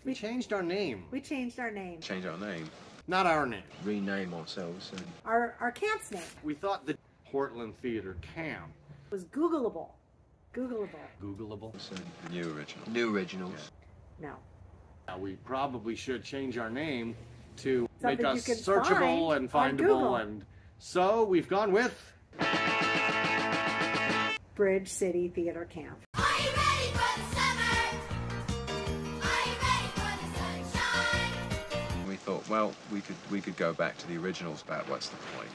We changed our name. We changed our name. Change our name. Not our name. Rename ourselves and Our camp's name We thought the Portland Theater Camp. was Googleable. Googleable. Googleable. new original. New originals. No. Now, we probably should change our name to Something make you us can searchable and find on Google. findable, and so we've gone with Bridge City Theater Camp. Are you ready for the summer? Are you ready for the sunshine? We thought, well, we could go back to the originals, but what's the point?